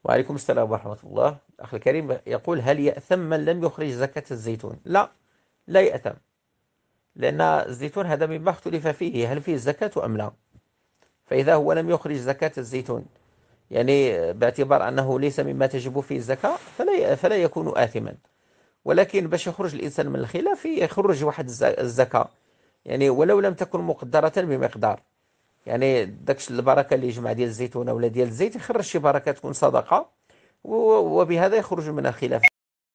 وعليكم السلام ورحمة الله. أخي الكريم يقول: هل يأثم من لم يخرج زكاة الزيتون؟ لا، لا يأثم، لأن الزيتون هذا مما اختلف فيه هل فيه زكاة أم لا. فإذا هو لم يخرج زكاة الزيتون، يعني باعتبار أنه ليس مما تجب فيه الزكاة، فلا يكون آثما. ولكن باش يخرج الإنسان من الخلاف يخرج واحد الزكاة، يعني ولو لم تكن مقدرة بمقدار. يعني داكش البركة اللي يجمع ديال الزيتونة ولا ديال الزيت يخرج شي بركة تكون صدقة، وبهذا يخرج من الخلاف.